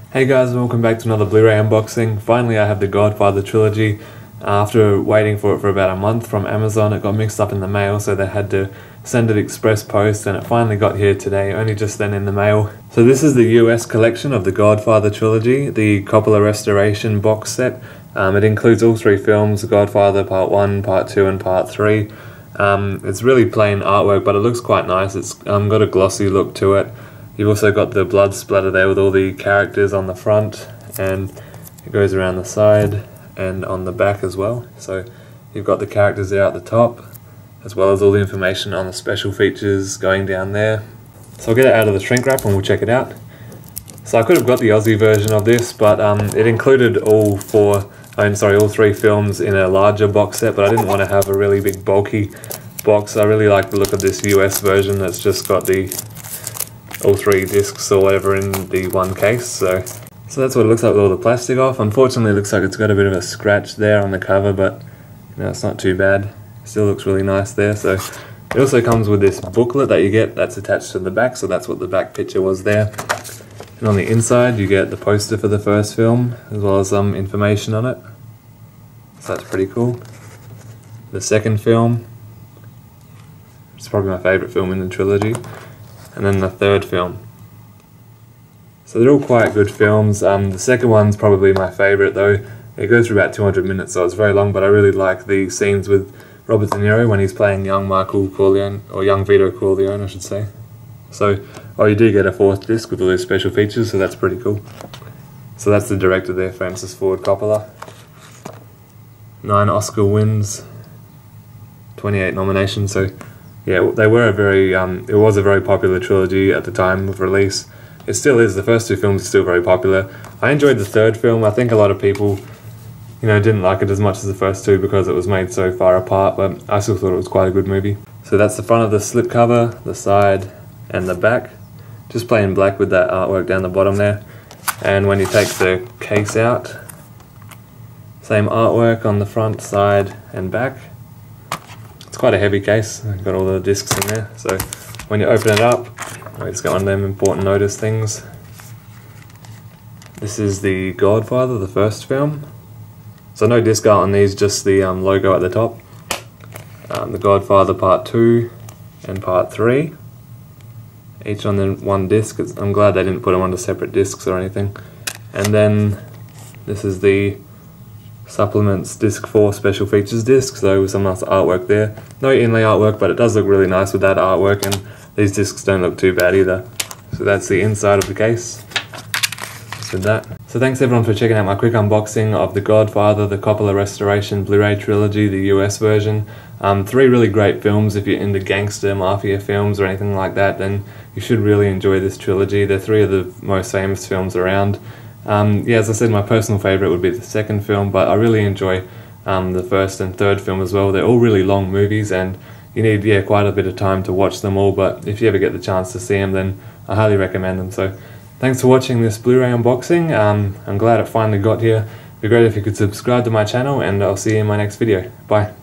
Hey guys, welcome back to another Blu-ray unboxing. Finally I have the Godfather trilogy. After waiting for it for about a month from Amazon, it got mixed up in the mail, so they had to send it express post, and it finally got here today, only just then in the mail. So this is the US collection of the Godfather trilogy, the Coppola Restoration box set. It includes all three films, Godfather Part 1, Part 2 and Part 3. It's really plain artwork, but it looks quite nice. It's got a glossy look to it. You've also got the blood splatter there with all the characters on the front, and it goes around the side and on the back as well. So you've got the characters there at the top, as well as all the information on the special features going down there. So I'll get it out of the shrink wrap and we'll check it out. So I could have got the Aussie version of this, but it included all three films in a larger box set, but I didn't want to have a really big bulky box. I really like the look of this US version that's just got all three discs or whatever in the one case. So that's what it looks like with all the plastic off. Unfortunately, it looks like it's got a bit of a scratch there on the cover, but it's not too bad. Still looks really nice there. So it also comes with this booklet that you get that's attached to the back, so that's what the back picture was there. And on the inside you get the poster for the first film, as well as some information on it. So that's pretty cool. The second film, it's probably my favourite film in the trilogy. And then the third film. So they're all quite good films. The second one's probably my favourite though. It goes for about 200 minutes, so it's very long, but I really like the scenes with Robert De Niro when he's playing young Michael Corleone, or young Vito Corleone I should say. So, you do get a fourth disc with all those special features, so that's pretty cool. So that's the director there, Francis Ford Coppola. 9 Oscar wins, 28 nominations, so yeah, they were it was a very popular trilogy at the time of release. It still is. The first two films are still very popular. I enjoyed the third film. I think a lot of people, didn't like it as much as the first two because it was made so far apart, but I still thought it was quite a good movie. So that's the front of the slipcover, the side, and the back. Just plain black with that artwork down the bottom there. And when you take the case out, same artwork on the front, side, and back. It's quite a heavy case. I've got all the discs in there. So when you open it up, it's got one of them important notice things. This is the Godfather, the first film. So no disc art on these, just the logo at the top. The Godfather Part 2 and Part 3. Each on the one disc. I'm glad they didn't put them onto separate discs or anything. And then this is the Supplements Disc 4 Special Features disc, so with some nice artwork there. No inlay artwork, but it does look really nice with that artwork, and these discs don't look too bad either. So that's the inside of the case. Just with that. So thanks everyone for checking out my quick unboxing of The Godfather, the Coppola Restoration Blu-ray trilogy, the US version. 3 really great films. If you're into gangster, mafia films or anything like that, then you should really enjoy this trilogy. They're 3 of the most famous films around. As I said, my personal favourite would be the second film, but I really enjoy the first and third film as well. They're all really long movies, and you need quite a bit of time to watch them all, but if you ever get the chance to see them, then I highly recommend them. So thanks for watching this Blu-ray unboxing. I'm glad it finally got here. It'd be great if you could subscribe to my channel, and I'll see you in my next video. Bye.